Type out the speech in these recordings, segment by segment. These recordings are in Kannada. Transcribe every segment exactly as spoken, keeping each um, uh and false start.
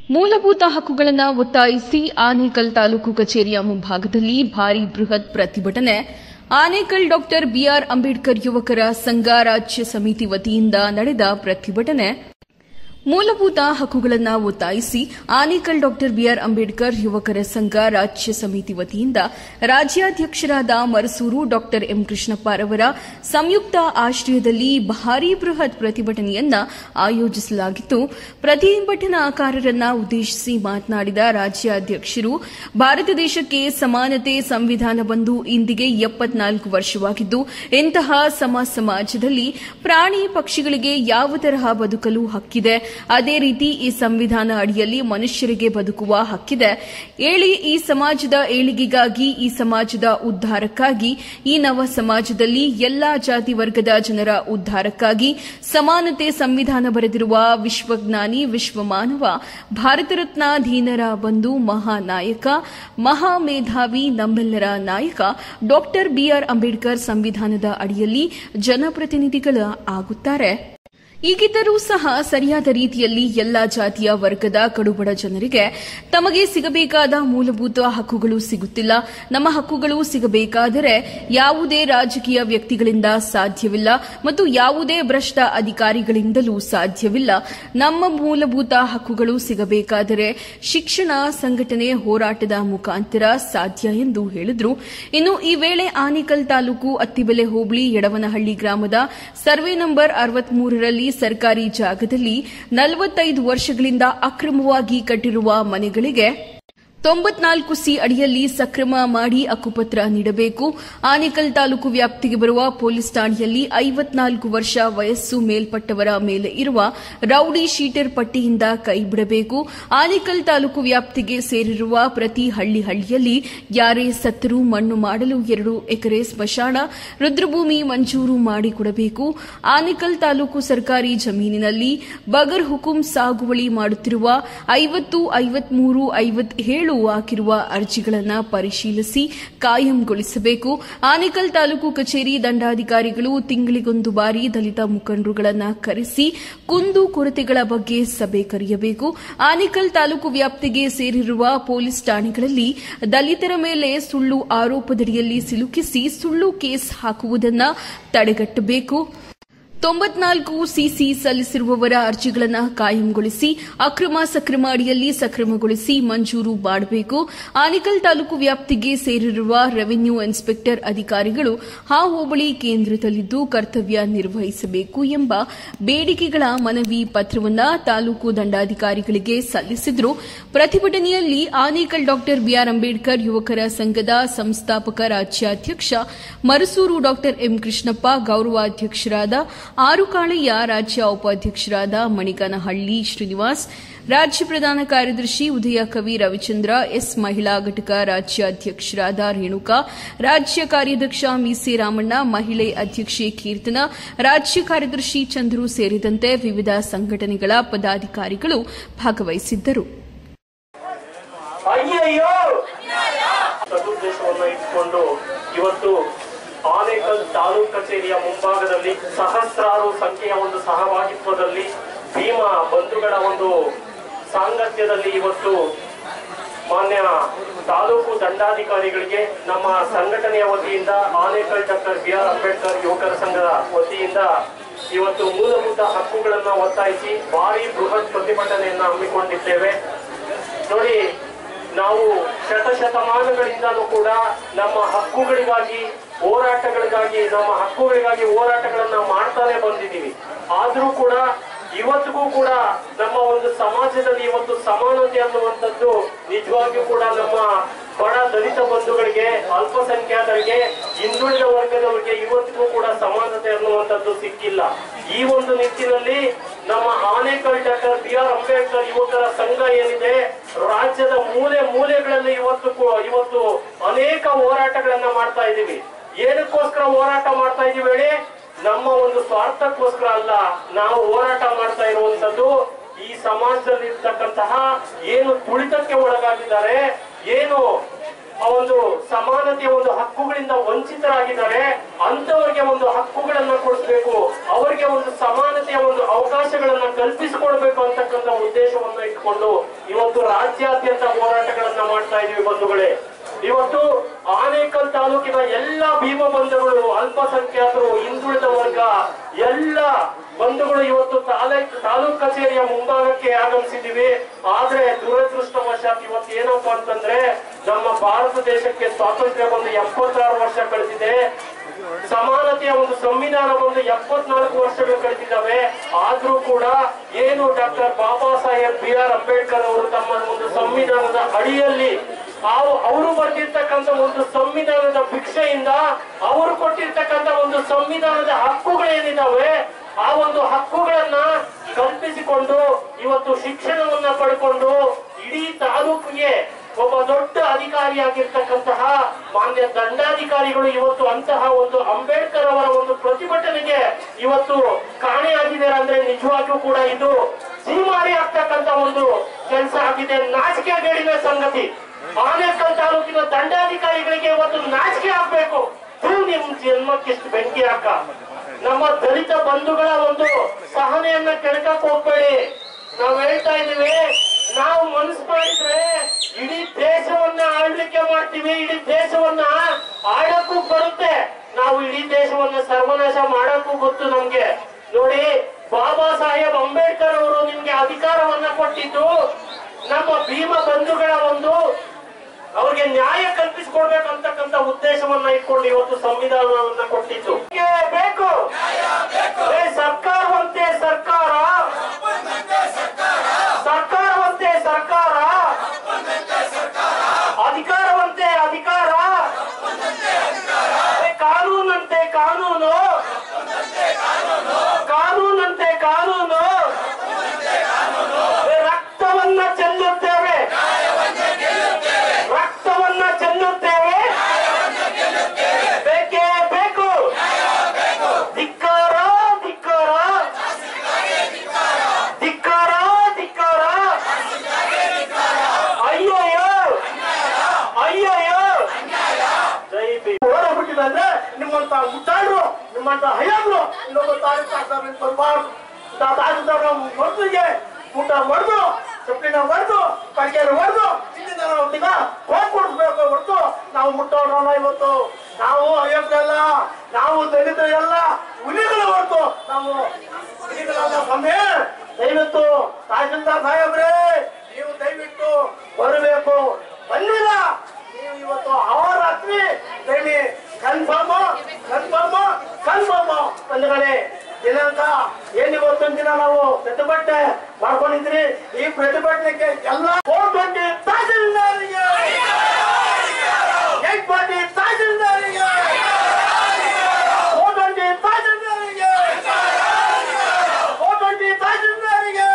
ಮೂಲಭೂತ ಹಕ್ಕುಗಳನ್ನು ಒತ್ತಾಯಿಸಿ ಆನೇಕಲ್ ತಾಲೂಕು ಕಚೇರಿಯ ಮುಂಭಾಗದಲ್ಲಿ ಭಾರೀ ಬೃಹತ್ ಪ್ರತಿಭಟನೆ. ಆನೇಕಲ್ ಡಾಕ್ಟರ್ ಬಿಆರ್ ಅಂಬೇಡ್ಕರ್ ಯುವಕರ ಸಂಘ ರಾಜ್ಯ ಸಮಿತಿ ವತಿಯಿಂದ ನಡೆದ ಪ್ರತಿಭಟನೆ. ಮೂಲಭೂತ ಹಕ್ಕುಗಳನ್ನು ಒತ್ತಾಯಿಸಿ ಆನೇಕಲ್ ಡಾಕ್ಟರ್ ಬಿಆರ್ ಅಂಬೇಡ್ಕರ್ ಯುವಕರ ಸಂಘ ರಾಜ್ಯ ಸಮಿತಿ ವತಿಯಿಂದ ರಾಜ್ಯಾಧ್ಯಕ್ಷರಾದ ಮರಸೂರು ಡಾಕ್ಟರ್ ಎಂ ಕೃಷ್ಣಪ್ಪರವರ ಸಂಯುಕ್ತ ಆಶ್ರಯದಲ್ಲಿ ಭಾರೀ ಬೃಹತ್ ಪ್ರತಿಭಟನೆಯನ್ನು ಆಯೋಜಿಸಲಾಗಿತ್ತು. ಪ್ರತಿಭಟನಾಕಾರರನ್ನು ಉದ್ದೇಶಿಸಿ ಮಾತನಾಡಿದ ರಾಜ್ಯಾಧ್ಯಕ್ಷರು, ಭಾರತ ದೇಶಕ್ಕೆ ಸಮಾನತೆ ಸಂವಿಧಾನ ಬಂದು ಇಂದಿಗೆ ಎಪ್ಪತ್ನಾಲ್ಕು ವರ್ಷವಾಗಿದ್ದು, ಇಂತಹ ಸಮ ಸಮಾಜದಲ್ಲಿ ಪ್ರಾಣಿ ಪಕ್ಷಿಗಳಿಗೆ ಯಾವ ತರಹ ಬದುಕಲು ಹಕ್ಕಿದೆ, ಅದೇ ರೀತಿ ಈ ಸಂವಿಧಾನ ಅಡಿಯಲ್ಲಿ ಮನುಷ್ಯರಿಗೆ ಬದುಕುವ ಹಕ್ಕಿದೆ. ಏಳಿ ಈ ಸಮಾಜದ ಏಳಿಗೆಗಾಗಿ, ಈ ಸಮಾಜದ ಉದ್ಧಾರಕ್ಕಾಗಿ, ಈ ನವ ಸಮಾಜದಲ್ಲಿ ಎಲ್ಲಾ ಜಾತಿ ವರ್ಗದ ಜನರ ಉದ್ಧಾರಕ್ಕಾಗಿ ಸಮಾನತೆ ಸಂವಿಧಾನ ಬರೆದಿರುವ ವಿಶ್ವಜ್ಞಾನಿ, ವಿಶ್ವಮಾನವ, ಭಾರತ ರತ್ನ ಧೀನರ ಬಂಧು, ಮಹಾನಾಯಕ, ಮಹಾಮೇಧಾವಿ, ನಮ್ಮೆಲ್ಲರ ನಾಯಕ ಡಾಕ್ಟರ್ ಬಿಆರ್ ಅಂಬೇಡ್ಕರ್ ಸಂವಿಧಾನದ ಅಡಿಯಲ್ಲಿ ಜನಪ್ರತಿನಿಧಿಗಳು ಆಗುತ್ತಾರೆ. ಈಗಿದ್ದರೂ ಸಹ ಸರಿಯಾದ ರೀತಿಯಲ್ಲಿ ಎಲ್ಲಾ ಜಾತಿಯ ವರ್ಗದ ಕಡುಬಡ ಜನರಿಗೆ ತಮಗೆ ಸಿಗಬೇಕಾದ ಮೂಲಭೂತ ಹಕ್ಕುಗಳು ಸಿಗುತ್ತಿಲ್ಲ. ನಮ್ಮ ಹಕ್ಕುಗಳು ಸಿಗಬೇಕಾದರೆ ಯಾವುದೇ ರಾಜಕೀಯ ವ್ಯಕ್ತಿಗಳಿಂದ ಸಾಧ್ಯವಿಲ್ಲ ಮತ್ತು ಯಾವುದೇ ಭ್ರಷ್ಟ ಅಧಿಕಾರಿಗಳಿಂದಲೂ ಸಾಧ್ಯವಿಲ್ಲ. ನಮ್ಮ ಮೂಲಭೂತ ಹಕ್ಕುಗಳು ಸಿಗಬೇಕಾದರೆ ಶಿಕ್ಷಣ, ಸಂಘಟನೆ, ಹೋರಾಟದ ಮುಖಾಂತರ ಸಾಧ್ಯ ಎಂದು ಹೇಳಿದರು. ಇನ್ನು ಈ ವೇಳೆ ಆನೇಕಲ್ ತಾಲೂಕು ಅತ್ತಿಬೆಲೆ ಹೋಬಳಿ ಯಡವನಹಳ್ಳಿ ಗ್ರಾಮದ ಸರ್ವೆ ನಂಬರ್ ಅರವತ್ಮೂರರಲ್ಲಿ ಸರ್ಕಾರಿ ಜಾಗದಲ್ಲಿ ನಲವತ್ತೈದು ವರ್ಷಗಳಿಂದ ಅಕ್ರಮವಾಗಿ ಕಟ್ಟಿರುವ ಮನೆಗಳಿಗೆ ತೊಂಬತ್ನಾಲ್ಕು ಸಿ ಅಡಿಯಲ್ಲಿ ಸಕ್ರಮ ಮಾಡಿ ಹಕ್ಕುಪತ್ರ ನೀಡಬೇಕು. ಆನೇಕಲ್ ತಾಲೂಕು ವ್ಯಾಪ್ತಿಗೆ ಬರುವ ಪೊಲೀಸ್ ಠಾಣೆಯಲ್ಲಿ ಐವತ್ನಾಲ್ಕು ವರ್ಷ ವಯಸ್ಸು ಮೇಲ್ಪಟ್ಟವರ ಮೇಲೆ ಇರುವ ರೌಡಿ ಶೀಟರ್ ಪಟ್ಟಿಯಿಂದ ಕೈಬಿಡಬೇಕು. ಆನೇಕಲ್ ತಾಲೂಕು ವ್ಯಾಪ್ತಿಗೆ ಸೇರಿರುವ ಪ್ರತಿ ಹಳ್ಳಿ ಹಳ್ಳಿಯಲ್ಲಿ ಯಾರೇ ಸತ್ತರೂ ಮಣ್ಣು ಮಾಡಲು ಎರಡು ಎಕರೆ ಸ್ಮಶಾನ, ರುದ್ರಭೂಮಿ ಮಂಜೂರು ಮಾಡಿಕೊಡಬೇಕು. ಆನೇಕಲ್ ತಾಲೂಕು ಸರ್ಕಾರಿ ಜಮೀನಿನಲ್ಲಿ ಬಗರ್ ಹುಕುಂ ಸಾಗುವಳಿ ಮಾಡುತ್ತಿರುವ ಐವತ್ತು, ಐವತ್ಮೂರು, ಐವತ್ತೇಳು ಹಾಕಿರುವ ಅರ್ಜಿಗಳನ್ನು ಪರಿಶೀಲಿಸಿ ಕಾಯಂಗೊಳಿಸಬೇಕು. ಆನೇಕಲ್ ತಾಲೂಕು ಕಚೇರಿ ದಂಡಾಧಿಕಾರಿಗಳು ತಿಂಗಳಿಗೊಂದು ಬಾರಿ ದಲಿತ ಮುಖಂಡರುಗಳನ್ನು ಕರೆಸಿ ಕುಂದು ಕೊರತೆಗಳ ಬಗ್ಗೆ ಸಭೆ ಕರೆಯಬೇಕು. ಆನೇಕಲ್ ತಾಲೂಕು ವ್ಯಾಪ್ತಿಗೆ ಸೇರಿರುವ ಪೊಲೀಸ್ ಠಾಣೆಗಳಲ್ಲಿ ದಲಿತರ ಮೇಲೆ ಸುಳ್ಳು ಆರೋಪದಡಿಯಲ್ಲಿ ಸಿಲುಕಿಸಿ ಸುಳ್ಳು ಕೇಸ್ ಹಾಕುವುದನ್ನು ತಡೆಗಟ್ಟಬೇಕು. ತೊಂಬತ್ನಾಲ್ಕು ಸಿಸಿ ಸಲ್ಲಿಸಿರುವವರ ಅರ್ಜಿಗಳನ್ನು ಕಾಯಂಗೊಳಿಸಿ ಅಕ್ರಮ ಸಕ್ರಮ ಅಡಿಯಲ್ಲಿ ಸಕ್ರಮಗೊಳಿಸಿ ಮಂಜೂರು ಮಾಡಬೇಕು. ಆನೇಕಲ್ ತಾಲೂಕು ವ್ಯಾಪ್ತಿಗೆ ಸೇರಿರುವ ರೆವಿನ್ಯೂ ಇನ್ಸ್ಪೆಕ್ಟರ್ ಅಧಿಕಾರಿಗಳು ಆ ಹೋಬಳಿ ಕೇಂದ್ರದಲ್ಲಿದ್ದು ಕರ್ತವ್ಯ ನಿರ್ವಹಿಸಬೇಕು ಎಂಬ ಬೇಡಿಕೆಗಳ ಮನವಿ ಪತ್ರವನ್ನು ತಾಲೂಕು ದಂಡಾಧಿಕಾರಿಗಳಿಗೆ ಸಲ್ಲಿಸಿದರು. ಪ್ರತಿಭಟನೆಯಲ್ಲಿ ಆನೇಕಲ್ ಡಾಕ್ಟರ್ ಬಿಆರ್ ಅಂಬೇಡ್ಕರ್ ಯುವಕರ ಸಂಘದ ಸಂಸ್ಥಾಪಕ ರಾಜ್ಯಾಧ್ಯಕ್ಷ ಮರಸೂರು ಡಾಕ್ಟರ್ ಎಂ ಕೃಷ್ಣಪ್ಪ, ಗೌರವಾಧ್ಯಕ್ಷರಾದ ಆರುಕಾಳಯ್ಯ, ರಾಜ್ಯ ಉಪಾಧ್ಯಕ್ಷರಾದ ಮಣಿಕನಹಳ್ಳಿ ಶ್ರೀನಿವಾಸ್, ರಾಜ್ಯ ಪ್ರಧಾನ ಕಾರ್ಯದರ್ಶಿ ಉದಯ ಕವಿ ರವಿಚಂದ್ರ ಎಸ್, ಮಹಿಳಾ ಘಟಕ ರಾಜ್ಯಾಧ್ಯಕ್ಷರಾದ ರೇಣುಕಾ, ರಾಜ್ಯ ಕಾರ್ಯಾಧ್ಯಕ್ಷ ಮೀಸೆ ರಾಮಣ್ಣ, ಮಹಿಳೆ ಅಧ್ಯಕ್ಷೆ ಕೀರ್ತನ, ರಾಜ್ಯ ಕಾರ್ಯದರ್ಶಿ ಚಂದ್ರು ಸೇರಿದಂತೆ ವಿವಿಧ ಸಂಘಟನೆಗಳ ಪದಾಧಿಕಾರಿಗಳು ಭಾಗವಹಿಸಿದ್ದರು. ಆನೇಕಲ್ ತಾಲೂಕು ಕಚೇರಿಯ ಮುಂಭಾಗದಲ್ಲಿ ಸಹಸ್ರಾರು ಸಂಖ್ಯೆಯ ಒಂದು ಸಹಭಾಗಿತ್ವದಲ್ಲಿ ಭೀಮಾ ಬಂಧುಗಳ ಒಂದು ಸಾಂಗತ್ಯದಲ್ಲಿ ಇವತ್ತು ಮಾನ್ಯ ತಾಲೂಕು ದಂಡಾಧಿಕಾರಿಗಳಿಗೆ ನಮ್ಮ ಸಂಘಟನೆಯ ವತಿಯಿಂದ ಆನೇಕಲ್ ಡಾಕ್ಟರ್ ಬಿಆರ್ ಅಂಬೇಡ್ಕರ್ ಯುವಕರ ಸಂಘದ ವತಿಯಿಂದ ಇವತ್ತು ಮೂಲಭೂತ ಹಕ್ಕುಗಳನ್ನು ಒತ್ತಾಯಿಸಿ ಭಾರಿ ಬೃಹತ್ ಪ್ರತಿಭಟನೆಯನ್ನು ಹಮ್ಮಿಕೊಂಡಿದ್ದೇವೆ. ನೋಡಿ, ನಾವು ಶತಶತಮಾನಗಳಿಂದಲೂ ಕೂಡ ನಮ್ಮ ಹಕ್ಕುಗಳಿಗಾಗಿ ಹೋರಾಟಗಳಿಗಾಗಿ ನಮ್ಮ ಹಕ್ಕುಗಳಿಗಾಗಿ ಹೋರಾಟಗಳನ್ನ ಮಾಡ್ತಾನೆ ಬಂದಿದ್ದೀವಿ. ಆದ್ರೂ ಕೂಡ ಇವತ್ತಿಗೂ ಕೂಡ ನಮ್ಮ ಒಂದು ಸಮಾಜದಲ್ಲಿ ಇವತ್ತು ಸಮಾನತೆ ಅನ್ನುವಂಥದ್ದು ನಿಜವಾಗಿಯೂ ಕೂಡ ನಮ್ಮ ಬಡ ದಲಿತ ಬಂಧುಗಳಿಗೆ, ಅಲ್ಪಸಂಖ್ಯಾತರಿಗೆ, ಹಿಂದುಳಿದ ವರ್ಗದವರಿಗೆ ಇವತ್ತಿಗೂ ಕೂಡ ಸಮಾನತೆ ಅನ್ನುವಂಥದ್ದು ಸಿಕ್ಕಿಲ್ಲ. ಈ ಒಂದು ನಿಟ್ಟಿನಲ್ಲಿ ನಮ್ಮ ಆನೇಕಲ್ ಡಾಕ್ಟರ್ ಬಿಆರ್ ಅಂಬೇಡ್ಕರ್ ಯುವಕರ ಸಂಘ ಏನಿದೆ, ರಾಜ್ಯದ ಮೂಲೆ ಮೂಲೆಗಳಲ್ಲಿ ಇವತ್ತು ಇವತ್ತು ಅನೇಕ ಹೋರಾಟಗಳನ್ನ ಮಾಡ್ತಾ ಇದ್ದೀವಿ. ಏನಕ್ಕೋಸ್ಕರ ಹೋರಾಟ ಮಾಡ್ತಾ ಇದೀವಿ ಹೇಳಿ? ನಮ್ಮ ಒಂದು ಸ್ವಾರ್ಥಕ್ಕೋಸ್ಕರ ಅಲ್ಲ. ನಾವು ಹೋರಾಟ ಮಾಡ್ತಾ ಇರುವಂತದ್ದು ಈ ಸಮಾಜದಲ್ಲಿ ಇರ್ತಕ್ಕಂತಹ ಏನು ತುಳಿತಕ್ಕೆ ಒಳಗಾಗಿದ್ದಾರೆ, ಏನು ಆ ಒಂದು ಸಮಾನತೆಯ ಒಂದು ಹಕ್ಕುಗಳಿಂದ ವಂಚಿತರಾಗಿದ್ದಾರೆ ಅಂತವರಿಗೆ ಒಂದು ಹಕ್ಕುಗಳನ್ನ ಕೊಡಿಸ್ಬೇಕು, ಅವರಿಗೆ ಒಂದು ಸಮಾನತೆಯ ಒಂದು ಅವಕಾಶಗಳನ್ನ ಕಲ್ಪಿಸಿಕೊಡ್ಬೇಕು ಅಂತಕ್ಕಂಥ ಉದ್ದೇಶವನ್ನ ಇಟ್ಕೊಂಡು ಇವತ್ತು ರಾಜ್ಯಾದ್ಯಂತ ಹೋರಾಟಗಳನ್ನ ಮಾಡ್ತಾ ಇದೀವಿ ಬಂಧುಗಳೇ. ಇವತ್ತು ಆನೇಕಲ್ ತಾಲೂಕಿನ ಎಲ್ಲ ಭೀಮ ಬಂಧುಗಳು, ಅಲ್ಪಸಂಖ್ಯಾತರು, ಹಿಂದುಳಿದ ವರ್ಗ ಎಲ್ಲ ಬಂಧುಗಳು ಇವತ್ತು ತಾಲೂಕ್ ತಾಲೂಕ್ ಕಚೇರಿಯ ಮುಂಭಾಗಕ್ಕೆ ಆಗಮಿಸಿದೀವಿ. ಆದ್ರೆ ದುರದೃಷ್ಟವಶಾತ್ ಇವತ್ತು ಏನಪ್ಪಾ ಅಂತಂದ್ರೆ ನಮ್ಮ ಭಾರತ ದೇಶಕ್ಕೆ ಸ್ವಾತಂತ್ರ್ಯ ಬಂದು ಎಪ್ಪತ್ತಾರು ವರ್ಷ ಕಳೆದಿದೆ, ಸಮಾನತೆಯ ಒಂದು ಸಂವಿಧಾನ ಬಂದು ಎಪ್ಪತ್ನಾಲ್ಕು ವರ್ಷಗಳು ಕಳೆದಿದ್ದಾವೆ. ಆದ್ರೂ ಕೂಡ ಏನು doctor Baba Saheb B R Ambedkar ಅವರು ತಮ್ಮ ಒಂದು ಸಂವಿಧಾನದ ಅಡಿಯಲ್ಲಿ ಅವರು ಬರೆದಿರ್ತಕ್ಕಂಥ ಒಂದು ಸಂವಿಧಾನದ ಭಿಕ್ಷೆಯಿಂದ ಅವರು ಕೊಟ್ಟಿರ್ತಕ್ಕಂಥ ಒಂದು ಸಂವಿಧಾನದ ಹಕ್ಕುಗಳೇನಿದಾವೆ ಆ ಒಂದು ಹಕ್ಕುಗಳನ್ನ ಕಲ್ಪಿಸಿಕೊಂಡು ಇವತ್ತು ಶಿಕ್ಷಣವನ್ನ ಪಡ್ಕೊಂಡು ಇಡೀ ತಾಲೂಕಿಗೆ ಒಬ್ಬ ದೊಡ್ಡ ಅಧಿಕಾರಿಯಾಗಿರ್ತಕ್ಕಂತಹ ಮಾನ್ಯ ದಂಡಾಧಿಕಾರಿಗಳು ಇವತ್ತು ಅಂತಹ ಒಂದು ಅಂಬೇಡ್ಕರ್ ಅವರ ಒಂದು ಪ್ರತಿಭಟನೆಗೆ ಇವತ್ತು ಕಾಣೆಯಾಗಿದ್ದಾರೆ ಅಂದ್ರೆ ನಿಜವಾಗಿಯೂ ಕೂಡ ಇದು ಸೀಮಾರಿ ಆಗ್ತಕ್ಕಂಥ ಒಂದು ಕೆಲಸ ಆಗಿದೆ. ನಾಚಿಕೆಗೇಡಿನ ಸಂಗತಿ. ಆನೇಕಲ್ ತಾಲೂಕಿನ ದಂಡಾಧಿಕಾರಿಗಳಿಗೆ ಇವತ್ತು ನಾಚಿಕೆ ಆಗ್ಬೇಕು. ನಿಮ್ ಜನ್ಮಕ್ಕಿಷ್ಟು ಬೆಂಕಿ ಹಾಕ. ನಮ್ಮ ದಲಿತ ಬಂಧುಗಳ ಒಂದು ಸಹನೆಯನ್ನ ಕೆಣಕಕ್ ಹೋಗ್ಬೇಡಿ. ನಾವ್ ಹೇಳ್ತಾ ಇದೀವಿ, ನಾವು ಮನಸ್ಸು ಮಾಡಿದ್ರೆ ಇಡೀ ದೇಶವನ್ನ ಆಳ್ವಿಕೆ ಮಾಡ್ತೀವಿ, ಇಡೀ ದೇಶವನ್ನ ಆಡಕ್ಕೂ ಬರುತ್ತೆ. ನಾವು ಇಡೀ ದೇಶವನ್ನ ಸರ್ವನಾಶ ಮಾಡಕ್ಕೂ ಗೊತ್ತು ನಮ್ಗೆ. ನೋಡಿ, ಬಾಬಾ ಸಾಹೇಬ್ ಅಂಬೇಡ್ಕರ್ ಅವರು ನಿಮ್ಗೆ ಅಧಿಕಾರವನ್ನ ಕೊಟ್ಟಿದ್ದು ನಮ್ಮ ಭೀಮ ಬಂಧುಗಳ ಒಂದು ಅವ್ರಿಗೆ ನ್ಯಾಯ ಕಲ್ಪಿಸಿಕೊಡ್ಬೇಕಂತಕ್ಕಂಥ ಉದ್ದೇಶವನ್ನ ಇಟ್ಕೊಂಡು ಇವತ್ತು ಸಂವಿಧಾನವನ್ನ ಕೊಟ್ಟಿದ್ದು ಬೇಕು. ಸರ್ಕಾರವಂತೆ ಸರ್ಕಾರ, ಸರ್ಕಾರವಂತೆ ಸರ್ಕಾರ, ಅಧಿಕಾರವಂತೆ ಅಧಿಕಾರ, ಕಾನೂನಂತೆ ಕಾನೂನು, ಕಾನೂನಂತೆ ಕಾನೂನು, ರಕ್ತವನ್ನ ಚೆಲ್ಲುತ್ತೇವೆ, ರಕ್ತವನ್ನ ಚೆಲ್ಲುತ್ತೇವೆ, ಬೇಕೇ ಬೇಕು. ಧಿಕ್ಕಾರ ಧಿಕ್ಕಾರ ಧಿಕ್ಕಾರ ಧಿಕ್ಕಾರ, ಅಯ್ಯೋಯ್ಯೋ ಅಯ್ಯೋಯ್ಯೋ. ಜೈ ಭೀಮ್. ಓಡಾಡ್ಬಿಟ್ಟಿಲ್ಲ ಅಂದ್ರೆ ನಿಮ್ಮಂತ ಮುಟ್ಟಾಡ್ರು, ನಿಮ್ಮಂತ ಹಯ್ಯಾದ್ರು ಇನ್ನೊಬ್ಬ ತಾರೀಕು ಬರಬಾರ್ದು. ತಹಸೀಲ್ದಾರ್ ಮೊದಲಿಗೆ ಊಟ ಹೊಡೆದು, ಚಪ್ಪಿನ ಹೊಡೆದು, ಕಡಿಗೆನ ಹೊಡೆದು, ಇಂದಿನ ಹೊತ್ತಿಗ ಹೋಗಿ ಕೊಡಿಸ್ಬೇಕು ಹೊರತು ನಾವು ಮುಟ್ಟೋಣ. ಇವತ್ತು ನಾವು ಅಯೋಗ್ಯಲ್ಲ, ನಾವು ದಲಿತರಲ್ಲ, ಹುಲಿಗಳ ಹೊರತು ನಾವು ಹುಲಿಗಳಲ್ಲ. ಸ್ವಾಮಿ, ದಯವಿಟ್ಟು ತಹಸೀಲ್ದಾರ್ ಸಾಹೇಬ್ರೆ, ನೀವು ದಯವಿಟ್ಟು ಬರಬೇಕು. ಬಂದಿಲ್ಲ ನೀವು ಇವತ್ತು ಅಹೋರಾತ್ರಿ ದಯವಿ ಕನ್ಫರ್ಮ್ ಕನ್ಫರ್ಮ್ ಕನ್ಫರ್ಮ್ ಬಂಧುಗಳೇ. ದಿನಾಂಕ ಏನ್ ಇವತ್ತೊಂದು ದಿನ ನಾವು ಪ್ರತಿಭಟನೆ ಮಾಡ್ಕೊಂಡಿದ್ರಿ. ಈ ಪ್ರತಿಭಟನೆಗೆ ಎಲ್ಲ ಕೋಟಿ ತಹಸೀಲ್ದಾರಿಗೆ, ಎಂಟು ಕೋಟಿ ತಹಸೀಲ್ದಾರಿಗೆ, ಕೋಟಿ ತಹಸೀಲ್ದಾರಿಗೆ, ಕೋಟಿ ತಹಸೀಲ್ದಾರಿಗೆ.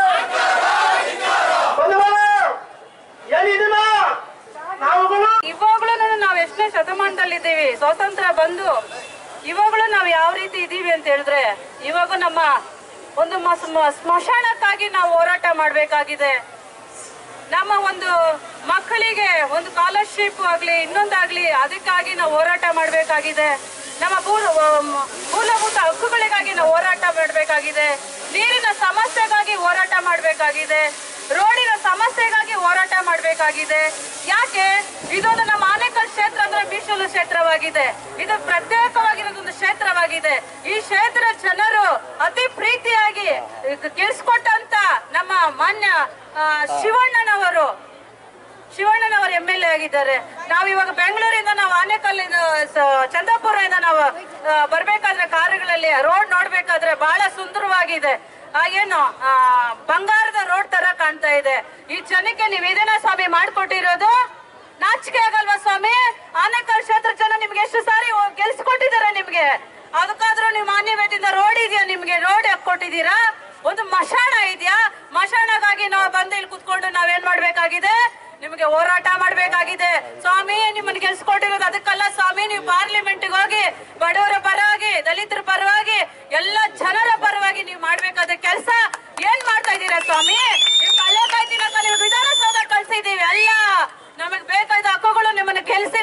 ಏನಿದಿಲ್ಲ ನಾವುಗಳು ಇವಾಗಲೂ ನಾವು ಎಷ್ಟನೇ ಶತಮಾನದಲ್ಲಿದ್ದೀವಿ, ಸ್ವಾತಂತ್ರ್ಯ ಬಂದು ಇವಾಗಲೂ ನಾವು ಯಾವ ರೀತಿ ಇದ್ದೀವಿ ಅಂತ ಹೇಳಿದ್ರೆ, ಇವಾಗ ನಮ್ಮ ಒಂದು ಸ್ಮಶಾನಕ್ಕಾಗಿ ನಾವು ಹೋರಾಟ ಮಾಡಬೇಕಾಗಿದೆ. ನಮ್ಮ ಒಂದು ಮಕ್ಕಳಿಗೆ ಒಂದು ಸ್ಕಾಲರ್ಶಿಪ್ ಆಗ್ಲಿ ಇನ್ನೊಂದಾಗ್ಲಿ ಅದಕ್ಕಾಗಿ ನಾವು ಹೋರಾಟ ಮಾಡಬೇಕಾಗಿದೆ. ನಮ್ಮ ಮೂಲಭೂತ ಹಕ್ಕುಗಳಿಗಾಗಿ ನಾವು ಹೋರಾಟ ಮಾಡಬೇಕಾಗಿದೆ. ನೀರಿನ ಸಮಸ್ಯೆಗಾಗಿ ಹೋರಾಟ ಮಾಡಬೇಕಾಗಿದೆ. ರೋಡಿನ ಸಮಸ್ಯೆಗಾಗಿ ಹೋರಾಟ ಮಾಡಬೇಕಾಗಿದೆ. ಯಾಕೆ? ಇದೊಂದು ನಮ್ಮ ಆನೇಕಲ್ ಕ್ಷೇತ್ರ ಅಂದ್ರೆ ಮೀಸಲು ಕ್ಷೇತ್ರವಾಗಿದೆ. ಇದು ಪ್ರತ್ಯೇಕವಾಗಿರೋದೊಂದು ಕ್ಷೇತ್ರವಾಗಿದೆ. ಈ ಕ್ಷೇತ್ರ ಜನರು ಅತಿ ಪ್ರೀತಿಯಾಗಿ ಗೆಲ್ಸ್ಕೊಟ್ಟಂತ ನಮ್ಮ ಮಾನ್ಯ ಶಿವಣ್ಣನವರು ಶಿವಣ್ಣನವರು ಎಂ ಎಲ್ ಎ ಆಗಿದ್ದಾರೆ. ನಾವು ಇವಾಗ ಬೆಂಗಳೂರಿಂದ ನಾವು ಆನೇಕಲ್ಲಿಂದ ಚಂದಾಪುರದಿಂದ ನಾವು ಬರ್ಬೇಕಾದ್ರೆ ಕಾರುಗಳಲ್ಲಿ ರೋಡ್ ನೋಡ್ಬೇಕಾದ್ರೆ ಬಹಳ ಸುಂದರವಾಗಿದೆ. ಏನು ಬಂಗಾರದ ರೋಡ್ ತರ ಕಾಣ್ತಾ ಇದೆ. ಈ ಜನಕ್ಕೆ ನೀವು ಇದನ್ನ ಸ್ವಾಮಿ ಮಾಡ್ಕೊಟ್ಟಿರೋದು ನಾಚಿಕೆ ಆಗಲ್ವಾ ಸ್ವಾಮಿ? ಆನೇಕಲ್ ಕ್ಷೇತ್ರ ಜನ ನಿಮ್ಗೆ ಎಷ್ಟು ಸಾರಿ ಗೆಲ್ಸ್ಕೊಟ್ಟಿದ್ದಾರೆ. ನಿಮ್ಗೆ ಅದಕ್ಕಾದ್ರೂ ನೀವು ಮಾನ್ಯತೆಯಿಂದ ರೋಡ್ ಇದೆಯಾ? ನಿಮ್ಗೆ ರೋಡ್ ಯಾಕೆ ಕೊಟ್ಟಿದ್ದೀರಾ? ಒಂದು ಮಶಾಣ ಇದೆಯಾ? ಮಶಾಣಗಾಗಿ ನಾವು ಬಂದು ಇಲ್ಲಿ ಕುತ್ಕೊಂಡು ನಾವೇನ್ ಮಾಡ್ಬೇಕಾಗಿದೆ? ನಿಮ್ಗೆ ಹೋರಾಟ ಮಾಡ್ಬೇಕಾಗಿದೆ. ಸ್ವಾಮಿ ನಿಮ್ಮನ್ನ ಗೆಲ್ಸ್ಕೊಟ್ಟಿರೋದು ಅದಕ್ಕಲ್ಲ ಸ್ವಾಮಿ. ನೀವು ಪಾರ್ಲಿಮೆಂಟ್ ಹೋಗಿ ಬಡವರ ಪರವಾಗಿ, ದಲಿತರ ಪರವಾಗಿ, ಎಲ್ಲ ಜನರ ಪರವಾಗಿ ನೀವು ಮಾಡ್ಬೇಕಾದ ಕೆಲಸ ಏನ್ ಮಾಡ್ತಾ ಇದ್ದೀರಾ ಸ್ವಾಮಿ? ನೀವು ಕಳೆಕಾಯ್ತಿನ ನೀವು ವಿಧಾನಸೌಧ ಕಳ್ಸಿದೀವಿ ಅಲ್ಲ. ನಮಗ್ ಬೇಕಾದ ಹಕ್ಕುಗಳು ನಿಮ್ಮನ್ನ ಗೆಲ್ಸಿ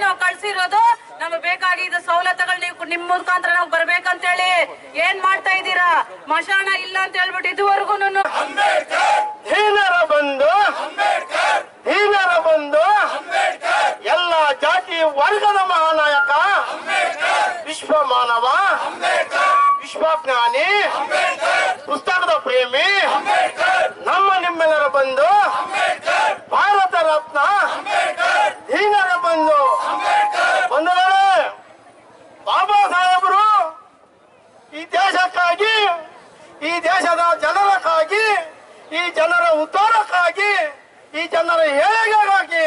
ಇರೋದು ನಮ್ಗೆ ಬೇಕಾಗಿದ್ದ ಸವಲತ್ತುಗಳು ನೀವು ನಿಮ್ ಮುಖಾಂತರ ನಾವು ಬರ್ಬೇಕಂತೇಳಿ ಏನ್ ಮಾಡ್ತಾ ಇದ್ದೀರಾ? ಮಶಾನ ಇಲ್ಲ ಅಂತ ಹೇಳ್ಬಿಟ್ಟು ಇದುವರೆಗೂ ಹೀನರ ಬಂದು ಹೀನರ ಬಂದು ಎಲ್ಲ ಜಾತಿ ವರ್ಗದ ಮಹಾನಾಯಕ ವಿಶ್ವ ಮಾನವ ವಿಶ್ವಜ್ಞಾನಿ ಪುಸ್ತಕದ ಪ್ರೇಮಿ ನಮ್ಮ ನಿಮ್ಮೆಲ್ಲರ ಬಂದು ಭಾರತ ರತ್ನ ಹೀನರ ಬಂದು ಬಂಧುಗಳೇ, ಬಾಬಾ ಸಾಹೇಬರು ಈ ದೇಶಕ್ಕಾಗಿ, ಈ ದೇಶದ ಜನರಕ್ಕಾಗಿ, ಈ ಜನರ ಉದ್ಧಾರಕ್ಕಾಗಿ, ಈ ಜನರ ಏಳಿಗೆಗಾಗಿ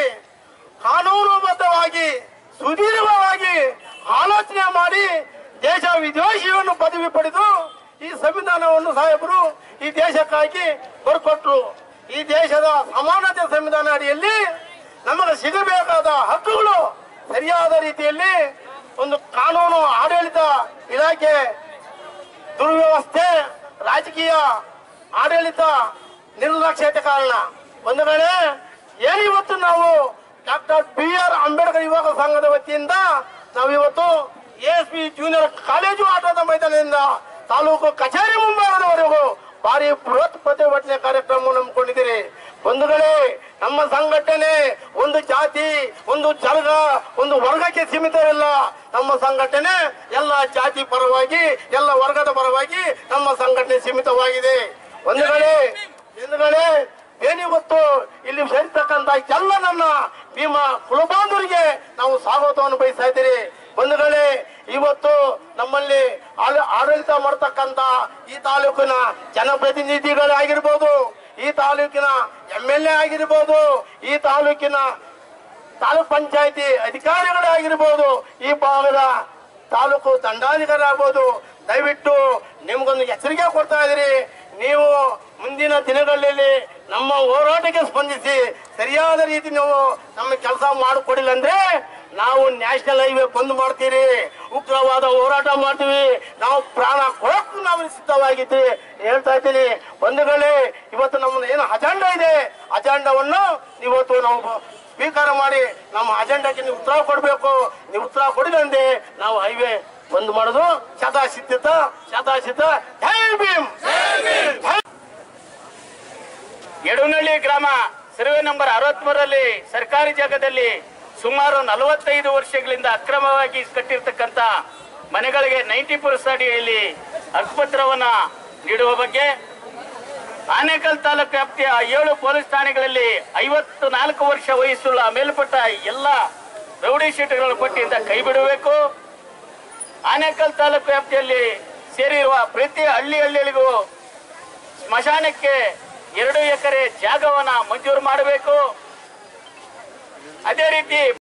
ಕಾನೂನುಬದ್ಧವಾಗಿ ಸುದೀರ್ಘವಾಗಿ ಆಲೋಚನೆ ಮಾಡಿ ದೇಶ ವಿದೇಶಿಯನ್ನು ಪದವಿ ಪಡೆದು ಈ ಸಂವಿಧಾನವನ್ನು ಸಾಹೇಬರು ಈ ದೇಶಕ್ಕಾಗಿ ಬರ್ಕೊಟ್ರು. ಈ ದೇಶದ ಸಮಾನತೆ ಸಂವಿಧಾನ ಅಡಿಯಲ್ಲಿ ನಮಗೆ ಸಿಗಬೇಕಾದ ಹಕ್ಕುಗಳು ಸರಿಯಾದ ರೀತಿಯಲ್ಲಿ ಒಂದು ಕಾನೂನು ಆಡಳಿತ ಇಲಾಖೆ ದುರ್ವ್ಯವಸ್ಥೆ, ರಾಜಕೀಯ ಆಡಳಿತ ನಿರ್ಲಕ್ಷ್ಯತೆ ಕಾರಣ ಬಂಧುಗಳೇ, ಏನಿವತ್ತು ನಾವು ಡಾಕ್ಟರ್ ಬಿ ಆರ್ ಅಂಬೇಡ್ಕರ್ ಯುವಕ ಸಂಘದ ವತಿಯಿಂದ ನಾವು ಇವತ್ತು ಎಸ್ ಪಿ ಜೂನಿಯರ್ ಕಾಲೇಜು ಆಟದ ಮೈದಾನದಿಂದ ತಾಲೂಕು ಕಚೇರಿ ಮುಂಭಾಗದವರೆಗೂ ಭಾರಿ ಬೃಹತ್ ಪ್ರತಿಭಟನೆ ಕಾರ್ಯಕ್ರಮವನ್ನು ಹಮ್ಮಿಕೊಂಡಿದ್ದೀರಿ. ಬಂಧುಗಳೇ, ನಮ್ಮ ಸಂಘಟನೆ ಒಂದು ಜಾತಿ, ಒಂದು ಜರ್ಗ, ಒಂದು ವರ್ಗಕ್ಕೆ ಸೀಮಿತವಿಲ್ಲ. ನಮ್ಮ ಸಂಘಟನೆ ಎಲ್ಲ ಜಾತಿ ಪರವಾಗಿ, ಎಲ್ಲ ವರ್ಗದ ಪರವಾಗಿ ನಮ್ಮ ಸಂಘಟನೆ ಸೀಮಿತವಾಗಿದೆ. ಬಂಧುಗಳೇ ಬಂಧುಗಳೇ ಏನಿವತ್ತು ಇಲ್ಲಿ ಸೇರಿರ್ತಕ್ಕಂಥ ಎಲ್ಲ ನನ್ನ ಭೀಮಾ ಕುಲಬಾಂಧವರಿಗೆ ನಾವು ಸ್ವಾಗತವನ್ನು ಬಯಸ್ತಾ ಇದ್ದೀರಿ. ಬಂಧುಗಳೇ, ಇವತ್ತು ನಮ್ಮಲ್ಲಿ ಆಡಳಿತ ಮಾಡತಕ್ಕಂತ ಈ ತಾಲೂಕಿನ ಜನಪ್ರತಿನಿಧಿಗಳಾಗಿರ್ಬೋದು, ಈ ತಾಲೂಕಿನ ಎಂ ಎಲ್ ಎ ಆಗಿರ್ಬೋದು, ಈ ತಾಲೂಕಿನ ತಾಲೂಕ್ ಪಂಚಾಯತಿ ಅಧಿಕಾರಿಗಳಾಗಿರ್ಬೋದು, ಈ ಭಾಗದ ತಾಲೂಕು ದಂಡಾಧಿಕಾರಿಯಾಗ್ಬೋದು, ದಯವಿಟ್ಟು ನಿಮ್ಗೊಂದು ಎಚ್ಚರಿಕೆ ಕೊಡ್ತಾ ಇದ್ದೀರಿ. ನೀವು ಮುಂದಿನ ದಿನಗಳಲ್ಲಿ ನಮ್ಮ ಹೋರಾಟಕ್ಕೆ ಸ್ಪಂದಿಸಿ ಸರಿಯಾದ ರೀತಿ ನೀವು ನಮ್ಮ ಕೆಲಸ ಮಾಡಿಕೊಡಿಲ್ಲ ಅಂದ್ರೆ ನಾವು ನ್ಯಾಷನಲ್ ಹೈವೇ ಬಂದ್ ಮಾಡ್ತೀರಿ, ಉಗ್ರವಾದ ಹೋರಾಟ ಮಾಡ್ತೀವಿ, ನಾವು ಪ್ರಾಣ ಕೊಡಕ್ಕೂ ನಾವು ಸಿದ್ಧವಾಗಿದ್ದೀವಿ ಹೇಳ್ತಾ ಇದ್ದೀನಿ. ಬಂಧುಗಳೇ, ಇವತ್ತು ನಮ್ಮ ಏನು ಅಜೆಂಡಾ ಇದೆ, ಅಜೆಂಡಾವನ್ನು ಇವತ್ತು ನಾವು ಸ್ವೀಕಾರ ಮಾಡಿ ನಮ್ಮ ಅಜೆಂಡಾಕ್ಕೆ ನೀವು ಉತ್ತರ ಕೊಡಬೇಕು. ನೀವು ಉತ್ತರ ಕೊಡಿದಂತೆ ನಾವು ಹೈವೇ ಬಂದ್ ಮಾಡೋದು ಶತಾಸಿದ್ಧ ಶತಾಸಿದ್ಧ. ಜೈ ಭೀಮ್. ಯಡೂನಹಳ್ಳಿ ಗ್ರಾಮ ಸರ್ವೆ ನಂಬರ್ ಅರವತ್ಮೂರರಲ್ಲಿ ಸರ್ಕಾರಿ ಜಾಗದಲ್ಲಿ ಸುಮಾರು ನಲವತ್ತೈದು ವರ್ಷಗಳಿಂದ ಅಕ್ರಮವಾಗಿ ಕಟ್ಟಿರ್ತಕ್ಕಂಥ ಮನೆಗಳಿಗೆ ನೈಂಟಿ ಪರ್ಸೆಂಟ್ ಅಡಿಯಲ್ಲಿ ಹಕ್ಕುಪತ್ರವನ್ನ ನೀಡುವ ಬಗ್ಗೆ ಆನೇಕಲ್ ತಾಲೂಕು ವ್ಯಾಪ್ತಿಯ ಏಳು ಪೊಲೀಸ್ ಠಾಣೆಗಳಲ್ಲಿ ಐವತ್ತು ನಾಲ್ಕು ವರ್ಷ ವಯಸ್ಸುಳ್ಳ ಮೇಲ್ಪಟ್ಟ ಎಲ್ಲ ರೌಡಿ ಶೀಟ್ಗಳ ಪಟ್ಟಿಯಿಂದ ಕೈ ಬಿಡಬೇಕು. ಆನೇಕಲ್ ತಾಲೂಕು ವ್ಯಾಪ್ತಿಯಲ್ಲಿ ಸೇರಿರುವ ಪ್ರತಿ ಹಳ್ಳಿ ಹಳ್ಳಿಗಳಿಗೂ ಸ್ಮಶಾನಕ್ಕೆ ಎರಡು ಎಕರೆ ಜಾಗವನ್ನ ಮಂಜೂರು ಮಾಡಬೇಕು. ಅದೇ ರೀತಿ